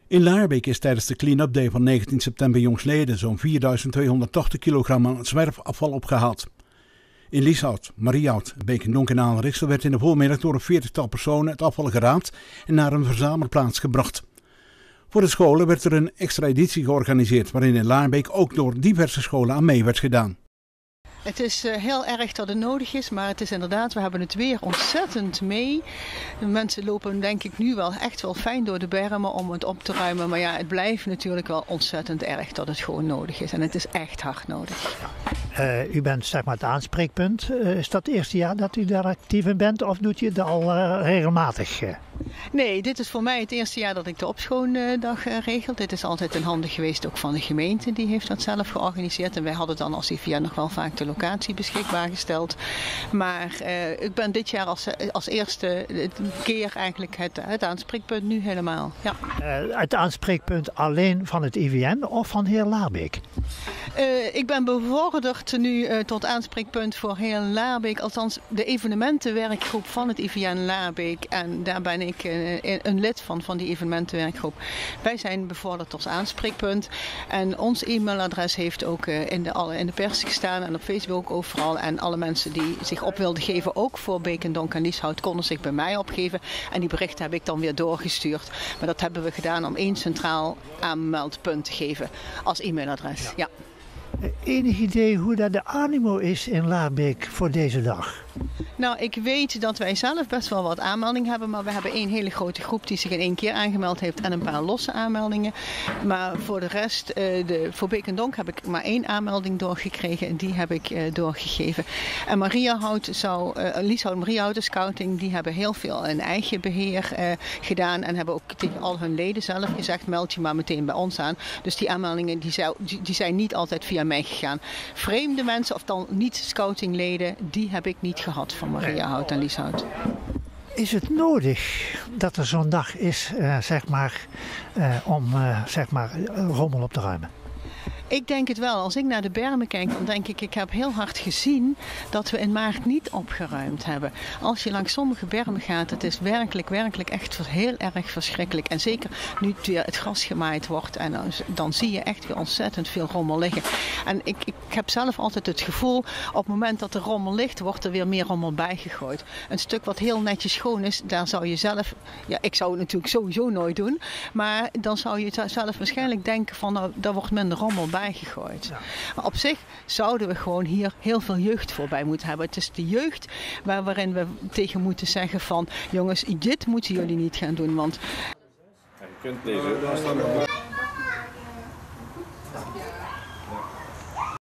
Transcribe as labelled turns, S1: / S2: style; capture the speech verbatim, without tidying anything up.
S1: In Laarbeek is tijdens de clean-up day van negentien september jongstleden zo'n vierduizend tweehonderdtachtig kilogram aan zwerfafval opgehaald. In Lieshout, Mariehout, Beekendonk en Aanriksel werd in de voormiddag door een veertigtal personen het afval geraapt en naar een verzamelplaats gebracht. Voor de scholen werd er een extra editie georganiseerd waarin in Laarbeek ook door diverse scholen aan mee werd gedaan.
S2: Het is heel erg dat het nodig is, maar het is inderdaad, we hebben het weer ontzettend mee. De mensen lopen denk ik nu wel echt wel fijn door de bermen om het op te ruimen. Maar ja, het blijft natuurlijk wel ontzettend erg dat het gewoon nodig is. En het is echt hard nodig.
S3: Uh, u bent zeg maar het aanspreekpunt. Uh, is dat het eerste jaar dat u daar actief in bent of doet u dat al uh, regelmatig? Uh?
S2: Nee, dit is voor mij het eerste jaar dat ik de opschoondag uh, regel. Dit is altijd een handen geweest ook van de gemeente. Die heeft dat zelf georganiseerd. En wij hadden dan als I V N nog wel vaak de locatie beschikbaar gesteld. Maar uh, ik ben dit jaar als, als eerste keer eigenlijk het, het aanspreekpunt nu helemaal. Ja.
S3: Uh, het aanspreekpunt alleen van het I V N of van heel Laarbeek?
S2: Uh, ik ben bevorderd nu uh, tot aanspreekpunt voor heel Laarbeek. Althans de evenementenwerkgroep van het I V N Laarbeek. En daar ben ik uh, een lid van, van die evenementenwerkgroep. Wij zijn bevorderd tot aanspreekpunt. En ons e-mailadres heeft ook uh, in, de, alle, in de pers gestaan en op Facebook overal. En alle mensen die zich op wilden geven, ook voor Beekendonk en Lieshout, konden zich bij mij opgeven. En die berichten heb ik dan weer doorgestuurd. Maar dat hebben we gedaan om één centraal aanmeldpunt te geven als e-mailadres. Ja. Ja.
S3: Enig idee hoe dat de animo is in Laarbeek voor deze dag?
S2: Nou, ik weet dat wij zelf best wel wat aanmeldingen hebben, maar we hebben één hele grote groep die zich in één keer aangemeld heeft en een paar losse aanmeldingen. Maar voor de rest, uh, de, voor Beekendonk heb ik maar één aanmelding doorgekregen en die heb ik uh, doorgegeven. En Mariehout zou, uh, Lieshout Mariehout, de scouting, die hebben heel veel in eigen beheer uh, gedaan en hebben ook tegen al hun leden zelf gezegd, meld je maar meteen bij ons aan. Dus die aanmeldingen die, zou, die, die zijn niet altijd via mij gegaan. Vreemde mensen, of dan niet scoutingleden, die heb ik niet gehad van Mariehout en Lieshout.
S3: Is het nodig dat er zo'n dag is, uh, zeg maar, uh, om uh, zeg maar, rommel op te ruimen?
S2: Ik denk het wel. Als ik naar de bermen kijk, dan denk ik, ik heb heel hard gezien dat we in maart niet opgeruimd hebben. Als je langs sommige bermen gaat, het is werkelijk, werkelijk echt heel erg verschrikkelijk. En zeker nu het weer het gras gemaaid wordt, en dan, dan zie je echt weer ontzettend veel rommel liggen. En ik, ik heb zelf altijd het gevoel, op het moment dat er rommel ligt, wordt er weer meer rommel bijgegooid. Een stuk wat heel netjes schoon is, daar zou je zelf, ja, ik zou het natuurlijk sowieso nooit doen, maar dan zou je zelf waarschijnlijk denken van, nou, daar wordt minder rommel bij gegooid. Ja. Maar op zich zouden we gewoon hier heel veel jeugd voorbij moeten hebben. Het is de jeugd waar, waarin we tegen moeten zeggen van, jongens, dit moeten jullie niet gaan doen, want...
S4: Je kunt deze